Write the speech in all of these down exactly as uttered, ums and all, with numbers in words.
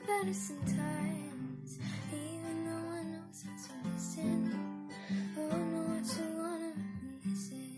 better sometimes, even though I know it's not so distant. Oh, I know what you wanna listen.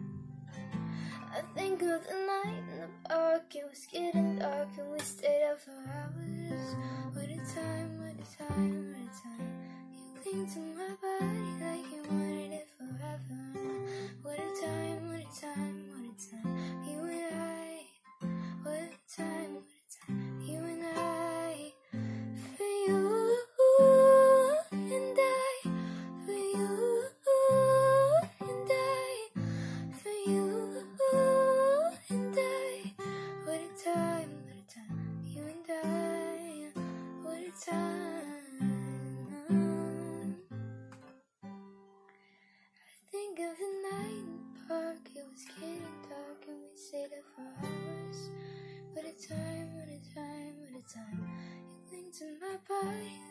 I think of the night in the park, it was getting dark and we stayed out for hours. What a time, what a time, what a time. You cling to my body like you wanted it forever. What a time, what a time, what a time. You and I, what a time, what a time. You and I, for you and I, for you and I, for you and I. What a time, what a time. You and I, what a time. I think of the night in the park, it was getting dark and we stayed up for hours. What a time, what a time, what a time. You cling to my body